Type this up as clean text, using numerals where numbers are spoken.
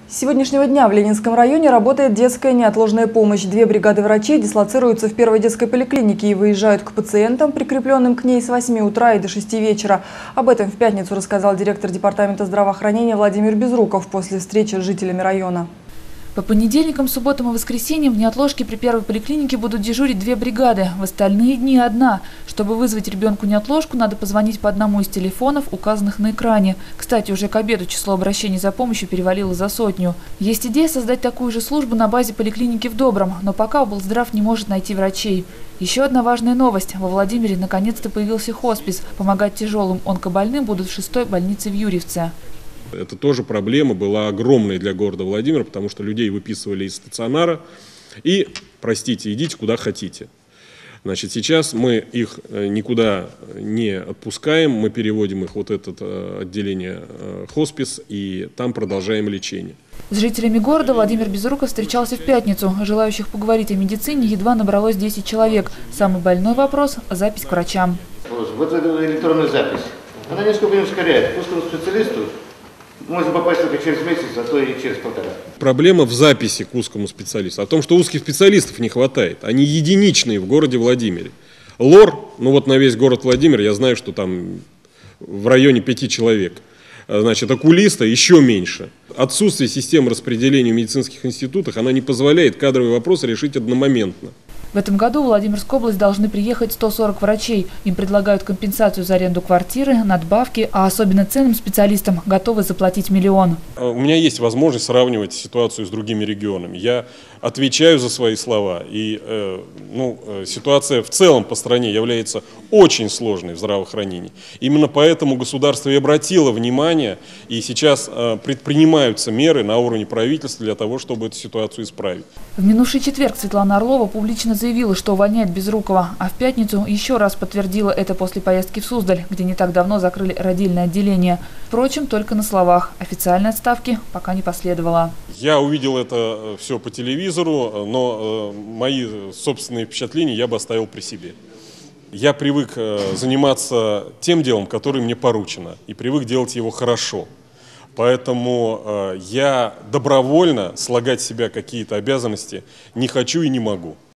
С сегодняшнего дня в Ленинском районе работает детская неотложная помощь. 2 бригады врачей дислоцируются в первой детской поликлинике и выезжают к пациентам, прикрепленным к ней, с 8 утра и до 6 вечера. Об этом в пятницу рассказал директор департамента здравоохранения Владимир Безруков после встречи с жителями района. По понедельникам, субботам и воскресеньям в неотложке при первой поликлинике будут дежурить 2 бригады, в остальные дни одна. Чтобы вызвать ребенку неотложку, надо позвонить по одному из телефонов, указанных на экране. Кстати, уже к обеду число обращений за помощью перевалило за 100. Есть идея создать такую же службу на базе поликлиники в Добром, но пока облздрав не может найти врачей. Еще одна важная новость. Во Владимире наконец-то появился хоспис. Помогать тяжелым онкобольным будут в 6-й больнице в Юрьевце. Это тоже проблема была огромной для города Владимира, потому что людей выписывали из стационара и, простите, идите куда хотите. Значит, сейчас мы их никуда не отпускаем, мы переводим их в это отделение хоспис и там продолжаем лечение. С жителями города Владимир Безруков встречался в пятницу. Желающих поговорить о медицине едва набралось 10 человек. Самый больной вопрос – запись к врачам. Вот эта электронная запись, она несколько не ускоряет. Узкому специалисту можно попасть только через месяц, а то и через 1,5. Проблема в записи к узкому специалисту. О том, что узких специалистов не хватает. Они единичные в городе Владимире. ЛОР, ну вот на весь город Владимир, я знаю, что там в районе 5 человек. Значит, окулиста еще меньше. Отсутствие системы распределения в медицинских институтах, она не позволяет кадровые вопросы решить одномоментно. В этом году в Владимирскую область должны приехать 140 врачей. Им предлагают компенсацию за аренду квартиры, надбавки, а особенно ценным специалистам готовы заплатить миллион. У меня есть возможность сравнивать ситуацию с другими регионами. Я отвечаю за свои слова. И ситуация в целом по стране является очень сложной в здравоохранении. Именно поэтому государство и обратило внимание, и сейчас предпринимаются меры на уровне правительства для того, чтобы эту ситуацию исправить. В минувший четверг Светлана Орлова публично заявила, что увольняет Безрукова, а в пятницу еще раз подтвердила это после поездки в Суздаль, где не так давно закрыли родильное отделение. Впрочем, только на словах. Официальной отставки пока не последовало. Я увидел это все по телевизору, но мои собственные впечатления я бы оставил при себе. Я привык заниматься тем делом, которое мне поручено, и привык делать его хорошо. Поэтому я добровольно слагать с себя какие-то обязанности не хочу и не могу.